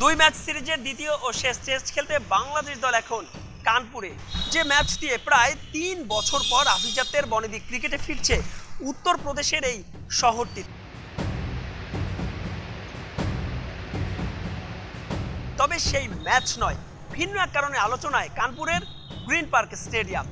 দুই ম্যাচ সিরিজের দ্বিতীয় ও শেষ টেস্ট খেলতে বাংলাদেশ দল এখন কানপুরে। যে ম্যাচ দিয়ে প্রায় ৩ বছর পর আভিজাত্যের বনেদি ক্রিকেটে ফিরছে উত্তরপ্রদেশের এই শহরটি। তবে সেই ম্যাচ নয়, ভিন্ন এক কারণে আলোচনায় কানপুরের গ্রিন পার্ক স্টেডিয়াম।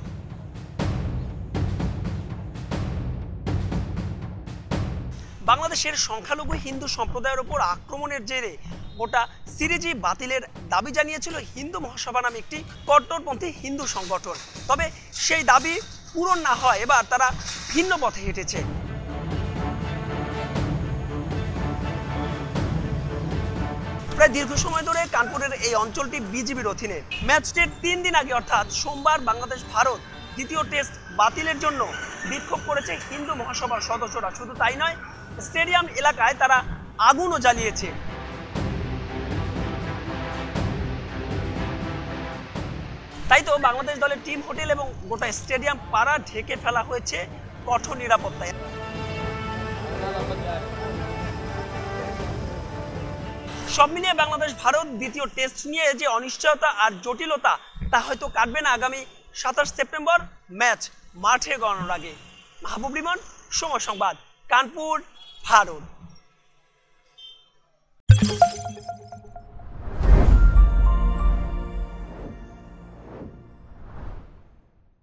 বাংলাদেশের সংখ্যালঘু হিন্দু সম্প্রদায়ের উপর আক্রমণের জেরে গোটা সিরিজই বাতিলের দাবি জানিয়েছিল হিন্দু মহাসভা নামে একটি কট্টরপন্থী হিন্দু সংগঠন। তবে সেই দাবি পূরণ না হয় এবার তারা ভিন্ন পথে হেঁটেছে। প্রায় দীর্ঘ সময় ধরে কানপুরের এই অঞ্চলটি বিজিবির অধীনে। ম্যাচটির ৩ দিন আগে অর্থাৎ সোমবার বাংলাদেশ ভারত দ্বিতীয় টেস্ট বাতিলের জন্য বিক্ষোভ করেছে হিন্দু মহাসভার সদস্যরা। শুধু তাই নয়, স্টেডিয়াম এলাকায় তারা আগুনও জ্বালিয়েছে। তাই তো বাংলাদেশ দলের টিম হোটেল এবং গোটা স্টেডিয়াম পাড়া ঢেকে ফেলা হয়েছে কঠোর নিরাপত্তায়। সব মিলিয়ে বাংলাদেশ ভারত দ্বিতীয় টেস্ট নিয়ে যে অনিশ্চয়তা আর জটিলতা তা হয়তো কাটবে না আগামী ২৭ সেপ্টেম্বর ম্যাচ মাঠে গড়ানোর আগে। মাহবুব রিমন, সময় সংবাদ, কানপুর, ভারত।